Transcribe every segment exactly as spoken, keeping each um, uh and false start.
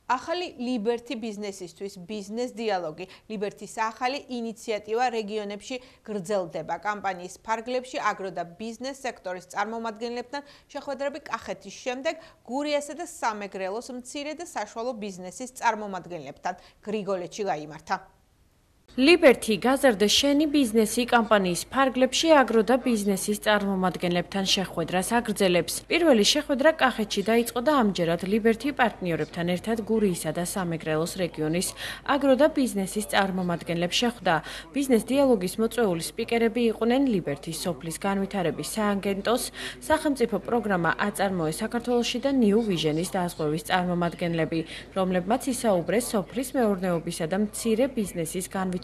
ახალი Liberty ბიზნესისთვის ბიზნეს დიალოგი, Liberty-ს ახალი ინიციატივა რეგიონებში გრძელდება. კამპანიის ფარგლებში აგრო და ბიზნეს სექტორის წარმომადგენლებთან შეხვედრები კახეთის შემდეგ გურიასა და სამეგრელოს მცირე და საშუალო ბიზნესის წარმომადგენლებთან გრიგოლეთში გაიმართა. Liberty გაზარდა შენი ბიზნესი კამპანიის ფარგლებში აგრო და ბიზნესის წარმომადგენლებთან შეხვედრას აგრძელებს. პირველი შეხვედრა კახეთში დაიწყო და ამჯერად Liberty პარტნიორებთან ერთად გურიისა და სამეგრელოს რეგიონის აგრო და ბიზნესის წარმომადგენლებს შეხვდა. ბიზნეს დიალოგის მოწვეული სპიკერები იყვნენ Liberty სოფლის განვითარების სააგენტოს, სახელმწიფო პროგრამა აწარმოე საქართველოში და New Vision-ის დაზღვევის წარმომადგენლები, რომლებმაც ისაუბრეს სოფლის მეურნეობისა და მცირე ბიზნესის განვითარებისათვის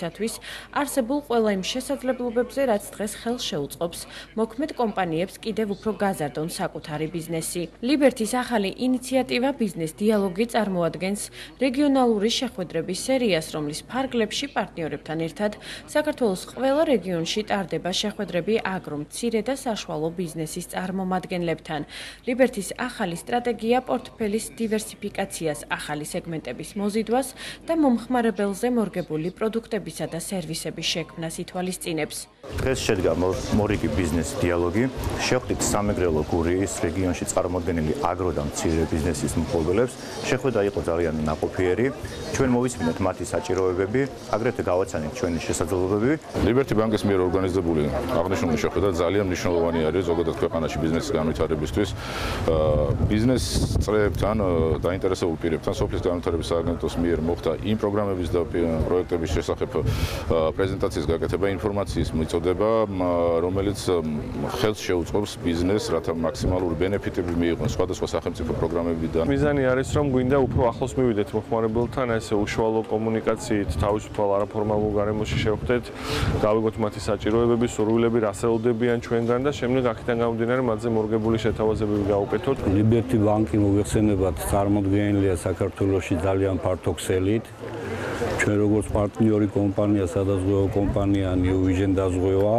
არსებულ ყველა იმ შესაძლებლობებზე, რაც დღეს ხელს შეუწყობს მოქმედ კომპანიებს კიდევ უფრო გაზარდონ საკუთარი ბიზნესი. Liberty-ს ახალი ინიციატივა ბიზნეს დიალოგი წარმოადგენს რეგიონალური შეხვედრების სერიას, რომლის ფარგლებში პარტნიორებთან ერთად საქართველოს ყველა რეგიონში ტარდება შეხვედრები აგრო, მცირე და საშუალო ბიზნესის წარმომადგენლებთან. Liberty-ს ახალი სტრატეგია პორტფელის დივერსიფიკაციას, ახალი სეგმენტების მოზიდვას და მომხმარებელზე მორგებული პროდუქტებისა და სერვისების შექმნას ითვალისწინებს. დღეს შედგა მორიგი ბიზნეს დიალოგი. შეხვდით სამეგრელო გურიის რეგიონში წარმოდგენილი აგრო და მცირე ბიზნესის მფლობელებს. შეხვედრა იყო ძალიან ნაყოფიერი. ჩვენ მოვისმინეთ მათი საჭიროებები, აგრეთვე გავაცანით ჩვენი შესაძლებლობები. Liberty ბანკის მიერ ორგანიზებული აღნიშნული შეხვედრა ძალიან მნიშვნელოვანი არის ზოგადად ქვეყანაში ბიზნესის განვითარებისთვის. ბიზნეს წრეებთან, დაინტერესებულ პირებთან სოფლის განვითარების სააგენტოს მიერ მოხდა იმ პროგრამების და პროექტების შესახებ პრეზენტაციის გაკეთება, ინფორმაციის მიწოდება, რომელიც ხელს შეუწყობს ბიზნესს, რათა მაქსიმალური ბენეფიტები მიიღონ სხვადასხვა სახელმწიფო პროგრამებიდან. მიზანი არის, რომ გვინდა უფრო ახლოს მივიდეთ მოხმარებელთან, ესე უშუალო კომუნიკაციით, თავისუფალ არაფორმალურ გარემოში შევხვდეთ, გავიგოთ მათი საჭიროებები, სურვილები, რას ელოდებიან ჩვენგან და შემდეგ აქედან გამომდინარე მათზე მორგებული შეთავაზებები გავუკეთოთ. Liberty ბანკი მოიხსენებათ წარმოდგენილია საქართველოში ძალიან ფართო ქსელით. ჩვენ როგორც პარტნიორი კომპანია, სადაზღვევო კომპანია New Vision დაზღვევა,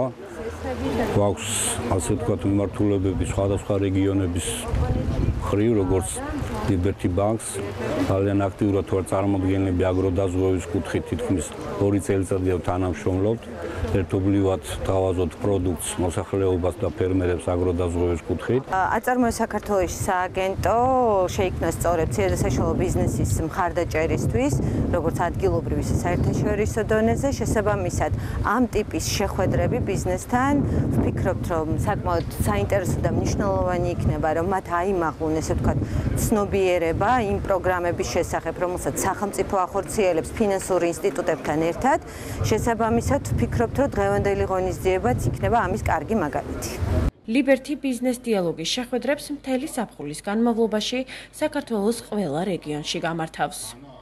გვაქვს ასე ვთქვათ მიმართულებები სხვადასხვა რეგიონების მხრივ, როგორც Liberty Banks, ძალიან აქტიურად ვარ წარმოდგენლები აგროდაზღვევის კუთხით, თითქმის ორი წელიწადია თანამშრომლობთ. ერთობლივად თავაზობთ პროდუქტს, მოსახლეობას და ფერმერებს აგროდაზღვევის კუთხით. აწარმოე საქართველოს სააგენტო შეიქმნა სწორედ მცირე და საშუალო ბიზნესის მხარდაჭერისთვის, როგორც ადგილობრივ ისე საერთაშორისო დონეზე. შესაბამისად, ამ ტიპის შეხვედრები ბიზნესთან ვფიქრობთ, რომ საკმაოდ საინტერესო და მნიშვნელოვანი იქნება, რომ მათ აიმაღლონ, ესე ვთქვათ, ცნობიერება იმ პროგრამების შესახებ, რომელსაც სახელმწიფო ახორციელებს ფინანსურ ინსტიტუტებთან ერთად. შესაბამისად, ვფიქრობთ, რომ დღევანდელი ღონისძიებაც იქნება ამის კარგი მაგალითი. Liberty ბიზნეს დიალოგის შეხვედრებს მთელი ზაფხულის განმავლობაში საქართველოს ყველა რეგიონში გამართავს.